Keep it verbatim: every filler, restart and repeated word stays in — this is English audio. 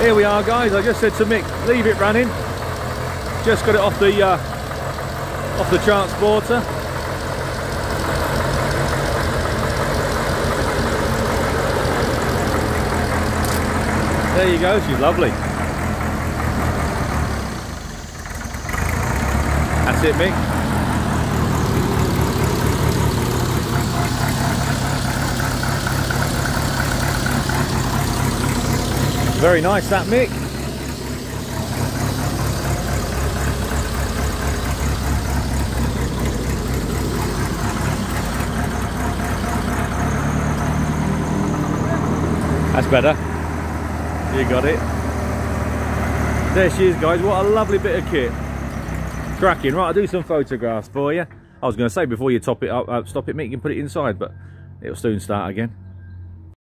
Here we are, guys. I just said to Mick, leave it running. Just got it off the uh, off the transporter. There you go. She's lovely. That's it, Mick. Very nice, that, Mick. That's better. You got it. There she is, guys. What a lovely bit of kit. Cracking. Right, I'll do some photographs for you. I was going to say, before you top it up, uh, stop it, Mick, you can put it inside, but it'll soon start again.